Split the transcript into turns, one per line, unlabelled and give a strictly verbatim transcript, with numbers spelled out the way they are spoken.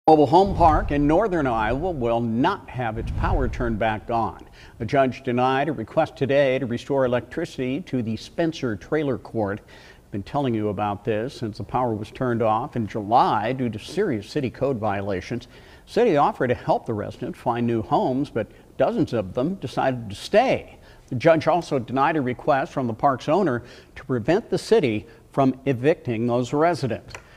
Mobile Home Park in northern Iowa will not have its power turned back on. A judge denied a request today to restore electricity to the Spencer Trailer Court. I've been telling you about this since the power was turned off in July due to serious city code violations. City offered to help the residents find new homes, but dozens of them decided to stay. The judge also denied a request from the park's owner to prevent the city from evicting those residents.